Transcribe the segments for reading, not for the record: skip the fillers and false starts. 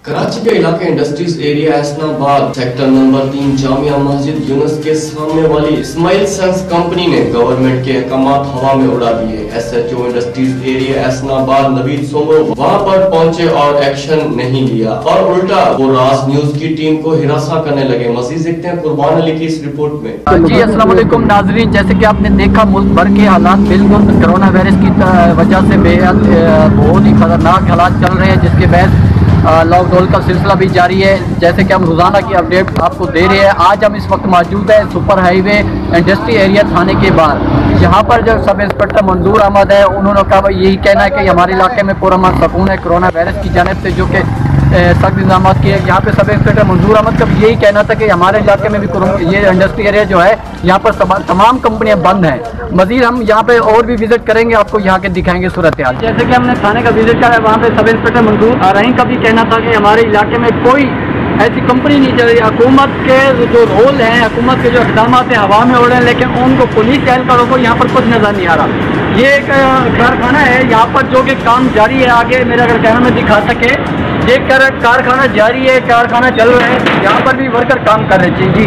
कराची के इलाके industries area Ahsanabad sector number 3 Jamia Masjid Yunus के सामने वाली इस्माइल सन्स कंपनी ने गवर्नमेंट के अहकामात हवा में उड़ा दिए। SHO industries area Ahsanabad Naveed Soomro वहां पर पहुंचे और एक्शन नहीं लिया और उल्टा वो राज न्यूज की टीम को हिरासा करने लगे। मजीद देखते हैं कुर्बान अली की इस रिपोर्ट में। जी अस्सलाम वालेकुम नाजरीन, जैसे कि आपने देखा मुल्क भर के हालात बिल्कुल कोरोना वायरस की वजह से बेहद बहुत ही खतरनाक हालात चल रहे हैं, जिसके बाद लॉकडाउन का सिलसिला भी जारी है। जैसे कि हम रोज़ाना की अपडेट आपको दे रहे हैं। आज हम इस वक्त मौजूद है सुपर हाईवे इंडस्ट्री एरिया थाने के बाहर, जहां पर जो सब इंस्पेक्टर मंजूर अहमद है, उन्होंने कहा यही कहना है कि हमारे इलाके में पूरा अमन सुकून है कोरोना वायरस की जानिब से, जो कि सख्त इंतजाम किए। यहाँ पे सब इंस्पेक्टर मंजूर अहमद का यही कहना था कि हमारे इलाके में भी ये इंडस्ट्री एरिया जो है यहाँ पर तमाम कंपनियाँ बंद हैं। मजीद हम यहाँ पे और भी विजिट करेंगे, आपको यहाँ के दिखाएंगे सूरत हाल। जैसे कि हमने थाने का विजिट करा है, वहाँ पे सब इंस्पेक्टर मंजूर रहीम का भी कहना था कि हमारे इलाके में कोई ऐसी कंपनी नहीं चल रही। हुकूमत के जो रोल हैं, हुकूमत के जो इक़दाम हैं हवा में उड़ रहे हैं, लेकिन उनको पुलिस एहलकारों को यहाँ पर कुछ नज़र नहीं आ रहा। ये एक कारखाना है यहाँ पर जो कि काम जारी है। आगे मेरा अगर कैमरा में दिखा सके, ये कारखाना जारी है, कारखाना चल रहा है, यहाँ पर भी वर्कर काम कर रहे हैं।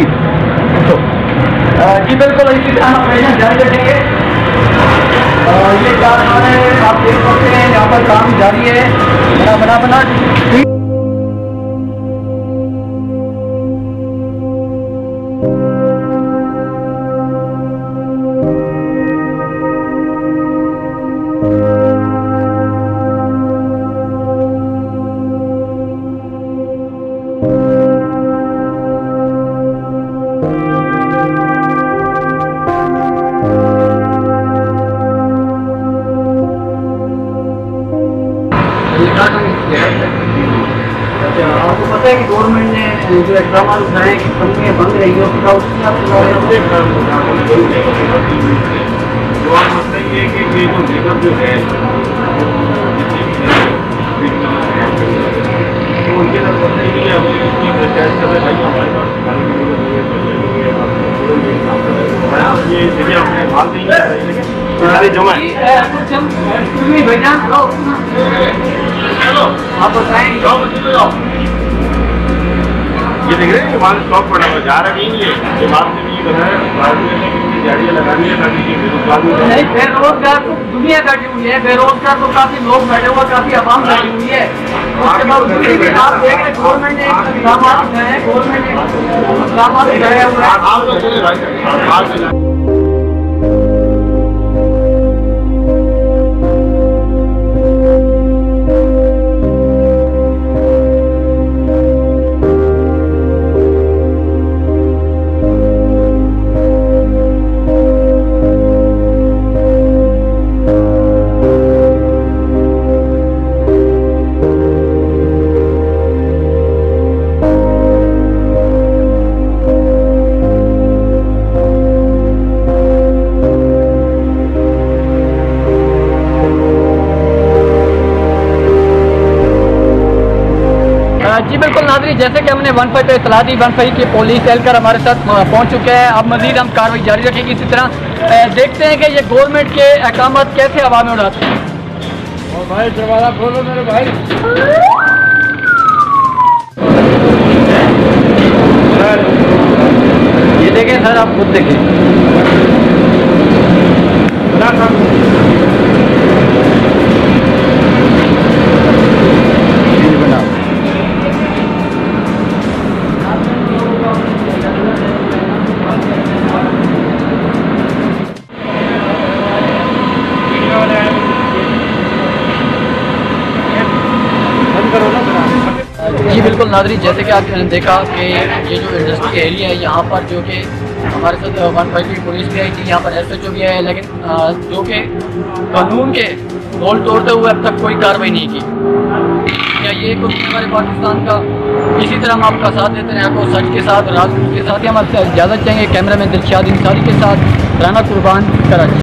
जी बिल्कुल इसी तरह हम जारी रखेंगे। ये कारखाना आप देख सकते हैं, यहाँ पर काम जारी है बना आपको पता है कि गवर्नमेंट ने जो इक़दाम उठाए कि कंपनियाँ बंद रही हो, उसका जो है उनके आप बताएं। ये देख रहे हैं वहाँ स्टॉक पड़ा हुआ जा रहा नहीं है। ये बात से भी जो है गाड़ियाँ लगानी है ताकि ये बेरोजगार नहीं, बेरोजगार तो दुनिया बैठी हुई है, बेरोजगार तो काफी लोग बैठे हुए, काफी आवाम बैठी हुई है। उसके बाद आप देख रहे गवर्नमेंट ने इक़दाम उठाए हैं, गवर्नमेंट ने इक़दाम उठाए हुए हैं। जी बिल्कुल नाज़रीन, जैसे कि हमने 15 पे इतला दी, 15 की पुलिस एहलकार हमारे साथ पहुंच चुके हैं। अब मजीद हम कार्रवाई जारी रखेंगे। इसी तरह देखते हैं कि ये गवर्नमेंट के अहकामात कैसे हवा में उड़ाते हैं। और भाई दरवाजा खोलो मेरे भाई। ये देखें सर, आप खुद देखें। जी बिल्कुल नाज़रीन, जैसे कि आपने देखा कि ये जो इंडस्ट्री एरिया है, यहाँ पर जो कि हमारे साथ 15 की पुलिस भी आई थी, यहाँ पर एसएचओ भी है, लेकिन जो कि कानून के रोल तोड़ते हुए अब तक कोई कार्रवाई नहीं की। क्या ये कुछ हमारे पाकिस्तान का? इसी तरह हम आपका साथ देते हैं, आपको सच के साथ, राज के साथ ही हम आपसे इजाज़त चाहेंगे। कैमरा में दिलशाद इंसारी के साथ राना कुर्बान, कराची।